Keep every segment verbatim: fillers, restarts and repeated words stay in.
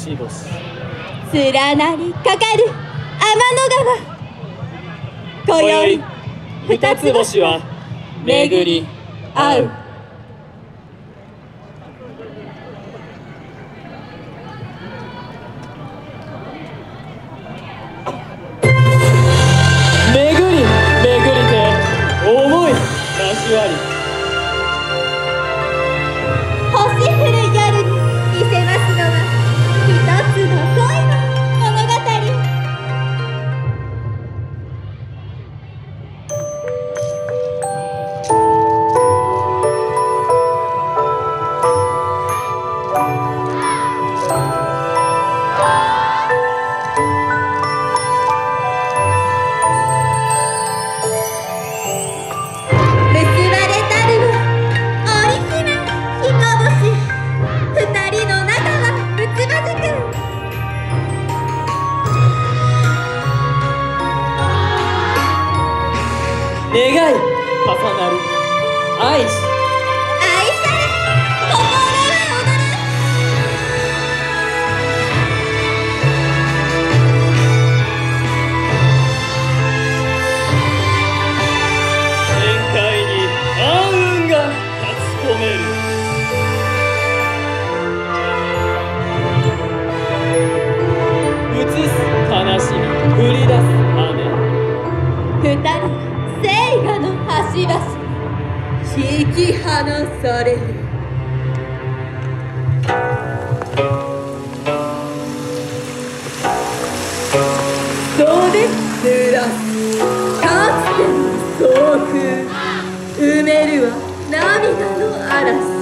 星連なりかかる天の川。今宵二つ星は巡り合う。 巡り巡りて思いなしわり、 星降る夜に見せますのは一つの恋の物語。 願い重なる愛し愛され心は踊る。 天界に暗雲が立ち込める。映す悲しみ降り出す雨。 二人聖火の端々引き離される。袖濡らすかつての総空、埋めるは涙の嵐。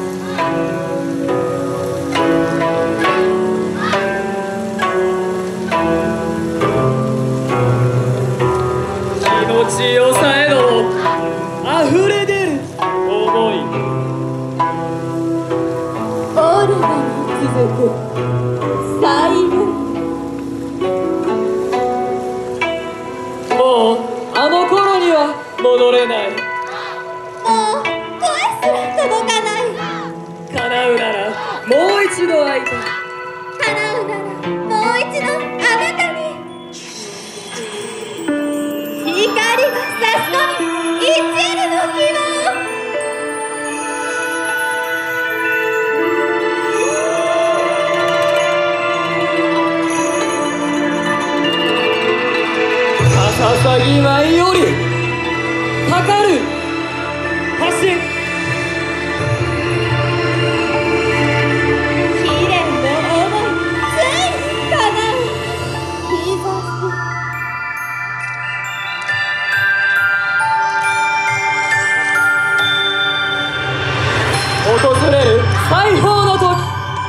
命をさえど溢れ出る想い、 オルガに続く最後。 もうあの頃には戻れない。 もう声すら届かない。 叶うならもう一度会いたい。 叶うならもう一度あなたに。光が差し込み一縷の希望。 さぎ舞よりかかる橋、 悲恋の想いついに叶う日差し。 訪れる最高の時、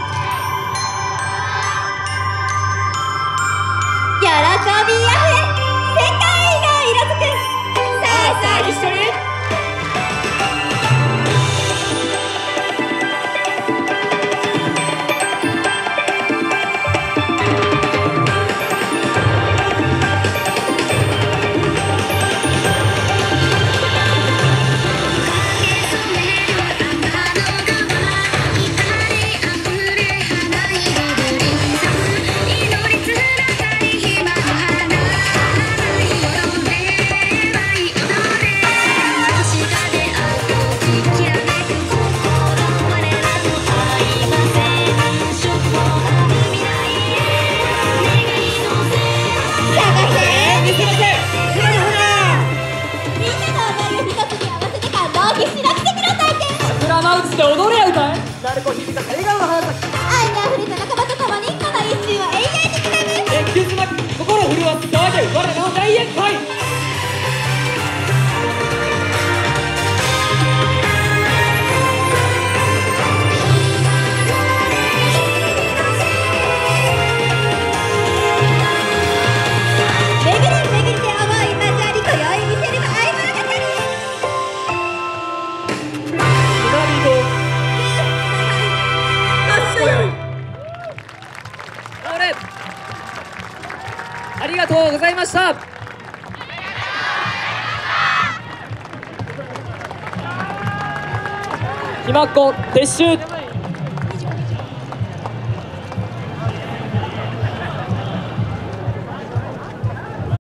喜びあふれ世界が色づく。さあさあ一緒に。 で踊り合うかい。鳴子響かす笑顔の花咲、 愛にあふれた仲間と共にこの一瞬を永遠に刻む。 熱血なく心震わす騒げ我らの大宴会。 巡り巡りて思い交わり今宵見せるは愛物語。 ありがとうございました。ひまっこ撤収。